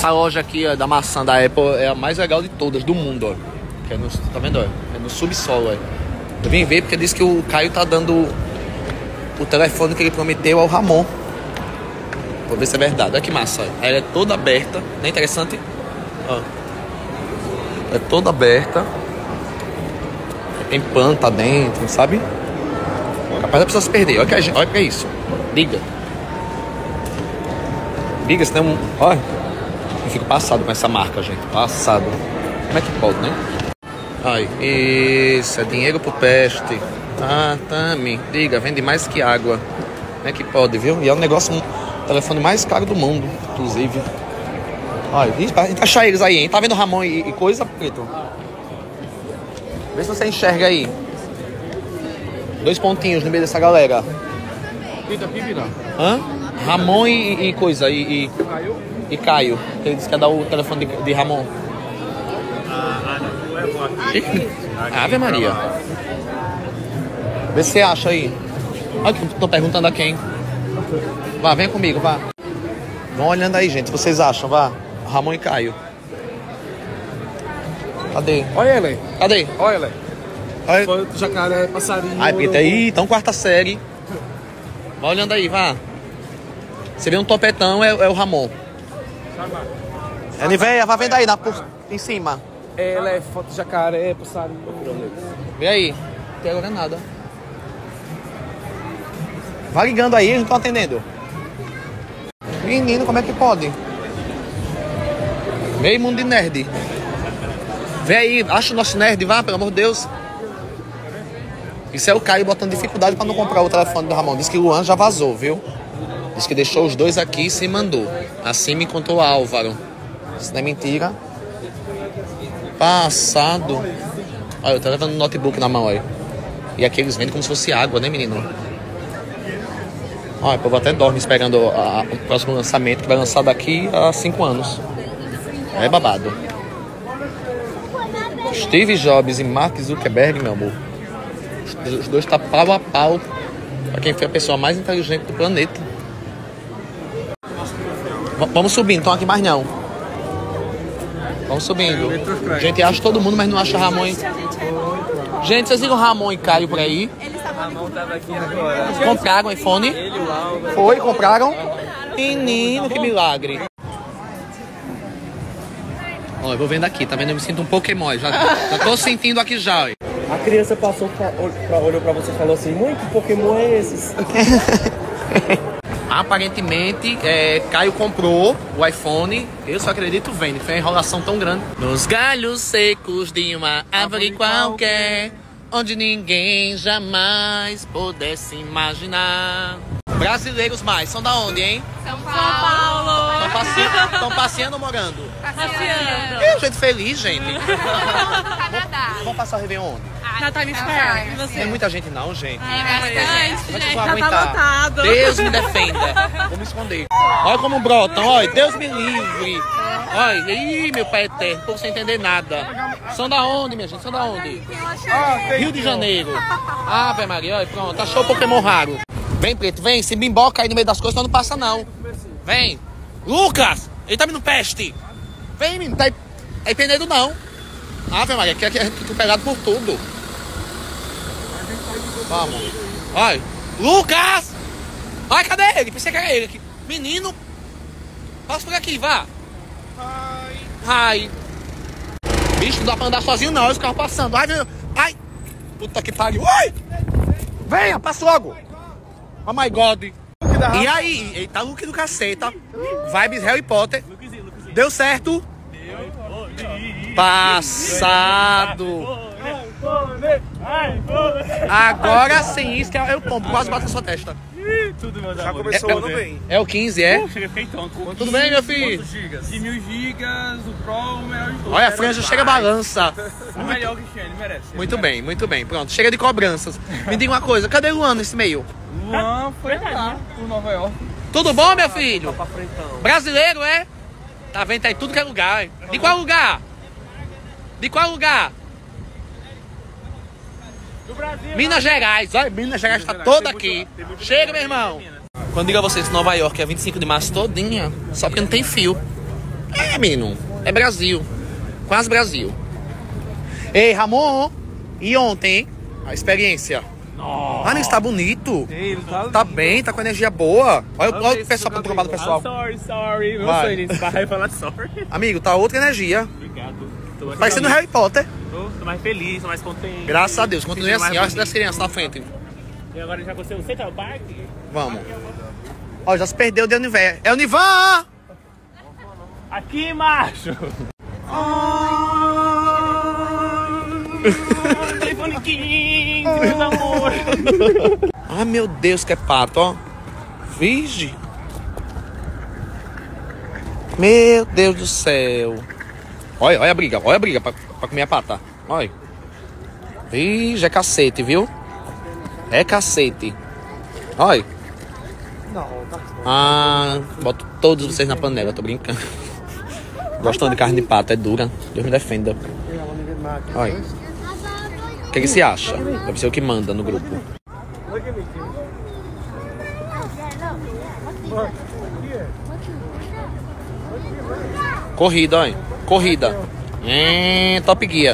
Essa loja aqui, ó, da maçã da Apple é a mais legal de todas, do mundo, ó. Que é no, tá vendo, ó? É no subsolo, ó. Eu vim ver porque disse que o Caio tá dando o telefone que ele prometeu ao Ramon. Vou ver se é verdade. Olha que massa, ó. Ela é toda aberta. Não é interessante? Ó. É toda aberta. Tem pano, tá dentro, sabe? Capaz da pessoa se perder. Olha pra isso. Liga. Liga, senão... Olha. Eu fico passado com essa marca, gente. Passado. Como é que pode, né? Ai, isso. É dinheiro pro peste. Ah, Tami. Liga, vende mais que água. Como é que pode, viu? E é um negócio... O telefone mais caro do mundo, inclusive. Olha, a gente achar eles aí, hein? Tá vendo Ramon e coisa, Preto? Vê se você enxerga aí. 2 pontinhos no meio dessa galera. Hã? Ramon e coisa. E Caio. Ele disse que ia dar o telefone de Ramon. Ave Maria. Vê se você acha aí. Olha que tô perguntando a quem. Vá, vem comigo, vá. Vão olhando aí, gente. Vocês acham, vá. Ramon e Caio. Cadê? Olha ele. Cadê? Olha ele. Olha. Jacaré, passarinho. Ai, Preto, aí, então quarta série. Vai olhando aí, vá. Você vê um topetão, é o Ramon. Ele vem, vai vendo aí, em cima. Ela é foto de jacaré, passarinho. Vê aí. Não tem agora nada. Vai ligando aí, eles não estão atendendo. Menino, como é que pode? Meio mundo de nerd. Vê aí, acha o nosso nerd, vá, pelo amor de Deus. Isso é o Caio botando dificuldade pra não comprar o telefone do Ramon. Diz que o Luan já vazou, viu? Diz que deixou os dois aqui e se mandou. Assim me contou o Álvaro. Isso não é mentira. Passado. Olha, eu tô levando um notebook na mão, olha. E aqui eles vendem como se fosse água, né, menino? Olha, o povo até dorme esperando o próximo lançamento, que vai lançar daqui a 5 anos. É babado. Steve Jobs e Mark Zuckerberg, meu amor. Os dois tá pau a pau pra quem foi a pessoa mais inteligente do planeta. Vamos subindo, então aqui mais não. Vamos subindo. A gente acha todo mundo, mas não acha Ramon. Gente, vocês viram Ramon e Caio por aí? Ramon tava aqui agora. Compraram o iPhone? Ele, o Álvaro. Foi, compraram? Menino, que milagre. Ó, eu vou vendo aqui, tá vendo? Eu me sinto um Pokémon. Já tô sentindo aqui já, ó. A criança passou, olhou pra você e falou assim: muito Pokémon é esses? Aparentemente, Caio comprou o iPhone. Eu só acredito vendo. Foi uma enrolação tão grande. Nos galhos secos de uma árvore qualquer, onde ninguém jamais pudesse imaginar. Brasileiros mais, são da onde, hein? São Paulo. Estão passeando ou morando? Passeando. Que gente feliz, gente. Canadá. Vamos passar o Réveillon onde? Na Times Square. E Tem você? muita gente não, gente. Bastante, Como é que eu gente. vou Já aguentar? tá lotado. Deus me defenda. Vou me esconder. Olha como brotam, olha. Deus me livre. Olha, ih, meu pai eterno, povo sem entender nada. São da onde, minha gente? São da onde? Rio de Janeiro. Ave Maria, olha, pronto. Achou o Pokémon raro. Vem, Preto, vem. Se bimboca aí no meio das coisas, então não passa, não. Vem. Lucas, ele tá me no peste. Vem, menino, tá aí pendendo, não. Ave Maria, aqui a gente fica pegado por tudo. Vamos. Olha. Lucas! Ai, cadê ele? Pensei que era ele aqui. Menino. Passa por aqui, vá. Ai. Bicho, não dá pra andar sozinho não. Olha os carros passando. Ai, meu. Ai. Puta que pariu. Ai. Venha, passa logo. Oh my God. E aí? Eita, look do caceta. Vibes Harry Potter. Deu certo? Passado. Agora sim, isso que eu pompo, quase bato na sua testa. Tudo, meu Já começou o ano bem. É o 15, é? Chega feitão. Tudo bem, meu filho? Quantos gigas? De 1000 gigas, o Pro é o melhor de todos. Olha, a franja chega balança. O melhor que tinha, ele merece. Muito bem, muito bem. Pronto, chega de cobranças. Me diga uma coisa, cadê o Luan nesse meio? Luan foi lá por Nova York. Tudo bom, meu filho? Pra frentão. Brasileiro, é? Tá vendo? Tá em tudo que é lugar. Hein? De qual lugar? De qual lugar? Do Brasil. Minas Gerais. Olha, Minas Gerais tá toda aqui. Chega, meu irmão. Quando digo a vocês que Nova York é 25 de março todinha, só porque não tem fio. É, menino. É Brasil. Quase Brasil. Ei, Ramon. E ontem, hein? A experiência. Ah, ele está bonito. Ele Tá bem, tá com energia boa. Olha o pessoal pra trocar do pessoal. Sorry. Não Vai. sei, gente. Vai falar sorry. Amigo, tá outra energia. Obrigado. Tô mais Parecendo feliz. Harry Potter. Tô mais feliz, tô mais contente. Graças a Deus, continue Sentindo assim. mais Olha as crianças na frente. E agora já aconteceu. Você tá no parque? Vamos. Ó, já se perdeu de Univer. É Univan! Aqui, macho! Telefone 15, meu amor! Ai, meu Deus, que é pato, ó. Vige. Meu Deus do céu. Olha a briga pra comer a pata. Olha. Vige, é cacete, viu? É cacete. Olha. Ah, boto todos vocês na panela, tô brincando. Gostando de carne de pato, é dura. Deus me defenda. Olha. O que você acha? Deve ser o que manda no grupo. Corrida, olha. Corrida. Top Gear.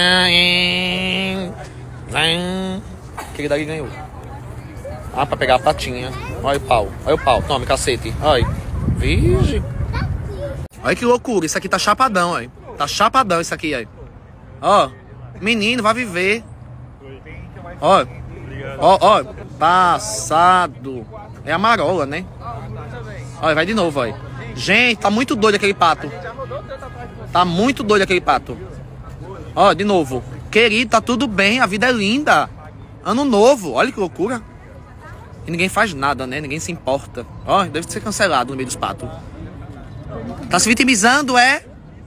Aquele dali ganhou. Ah, pra pegar a patinha. Olha o pau. Tome, cacete. Olha. Vige. Olha que loucura. Isso aqui tá chapadão, olha. Tá chapadão isso aqui, olha. Ó. Menino, vai viver. Ó. Ó. Passado. É a marola, né? Olha, vai de novo, olha. Gente, tá muito doido aquele pato. Tá muito doido aquele pato. Ó, de novo. Querido, tá tudo bem. A vida é linda. Ano novo. Olha que loucura. E ninguém faz nada, né? Ninguém se importa. Ó, deve ser cancelado no meio dos patos. Tá se vitimizando, é?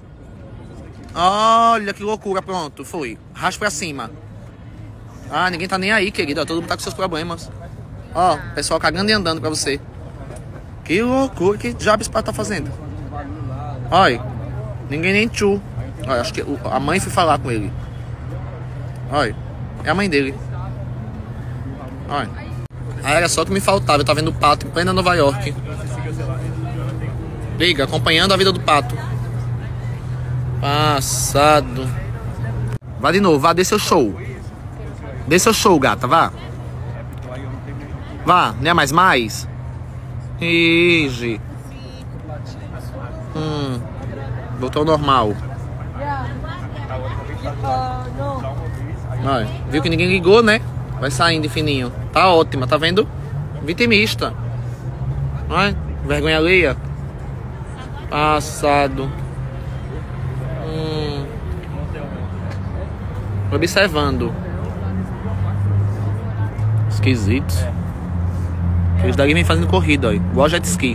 Olha que loucura, pronto, foi. Raspa pra cima. Ah, ninguém tá nem aí, querido. Ó, todo mundo tá com seus problemas. Ó, pessoal cagando e andando pra você. Que loucura, que diabo esse pato tá fazendo? Olha, ninguém nem tchu. Olha, acho que a mãe foi falar com ele. Olha, é a mãe dele. Olha. Ah, era só que me faltava. Eu tava vendo o pato em plena Nova York. Liga, acompanhando a vida do pato. Passado. Vá de novo, vá, dê seu show. Dê seu show, gata, vá. Vá, não é mais? Ige. Voltou ao normal. Olha, viu que ninguém ligou, né? Vai saindo de fininho. Tá ótima, tá vendo? Vitimista. Olha, vergonha alheia. Passado. Observando. Esquisito. Eles dali vem fazendo corrida, ó. Igual jet ski.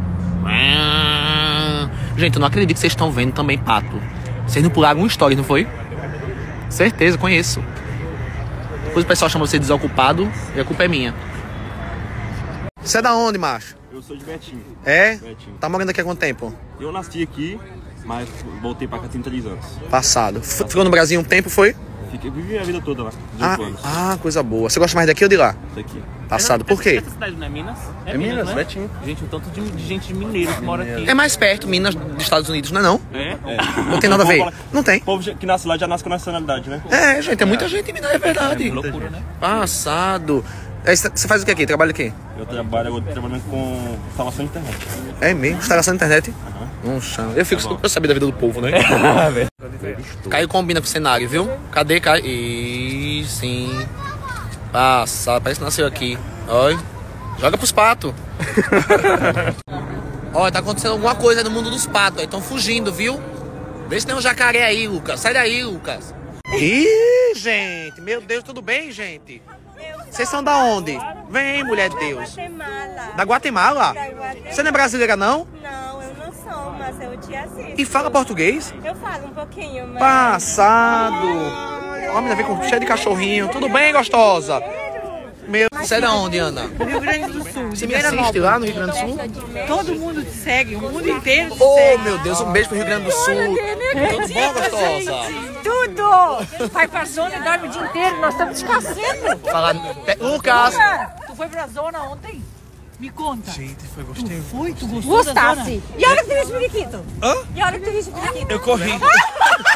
Gente, eu não acredito que vocês estão vendo também pato. Vocês não pularam uma história, não foi? Certeza, conheço. Depois o pessoal chama você de desocupado e a culpa é minha. Você é da onde, macho? Eu sou de Betim. É? Betim. Tá morando aqui há quanto tempo? Eu nasci aqui, mas voltei pra cá há 33 anos. Passado. Ficou no Brasil um tempo, foi? Vivi a vida toda lá, 18 anos. Coisa boa. Você gosta mais daqui ou de lá? Daqui. Passado. Por quê? Essa cidade não é Minas? É Minas, né? Betim. Gente, um tanto de gente de mineiro que mora aqui. É mais perto, Minas dos Estados Unidos, não é não? É? Não tem nada a ver. Não tem. O povo que nasce lá já nasce com nacionalidade, né? É, gente, é muita gente em Minas, é verdade. Loucura, né? Passado. Você faz o que aqui? Trabalha aqui? Eu trabalho trabalhando com instalação de internet. É mesmo? Instalação da internet? Um chão. Eu fico eu saber da vida do povo, né? Caio combina com o cenário, viu? Cadê Caio? Ih, sim. Passado. Parece que nasceu aqui. Olha. Joga pros patos. Olha, tá acontecendo alguma coisa no mundo dos patos. Estão fugindo, viu? Vê se tem um jacaré aí, Lucas. Sai daí, Lucas. Ih, gente. Meu Deus, tudo bem, gente? Vocês são da onde? Vem, mulher de Deus. Guatemala. Da Guatemala? Da Guatemala. Você não é brasileira, não? Não, eu não sou, mas eu te assisto. E fala português? Eu falo um pouquinho, mas... Passado. Ó, menina, vem com cheio de cachorrinho. Tudo bem, gostosa? Meu, você é da onde, Ana? Rio Grande do Sul. Você me assiste lá no Rio Grande do Sul? Todo mundo te segue, o mundo inteiro te Oh, segue. meu Deus, um beijo pro Rio Grande do Sul. Tudo bom, gostosa? Tudo! Vai pra zona e dorme o dia inteiro, nós estamos descansando. Fala, Lucas. Tu foi pra zona ontem? Me conta. Gente, foi gostoso. Foi? Tu gostou da zona? Gostasse. E a hora que tu viste o periquito? Hã? E a hora que tu viste o periquito? Eu corri.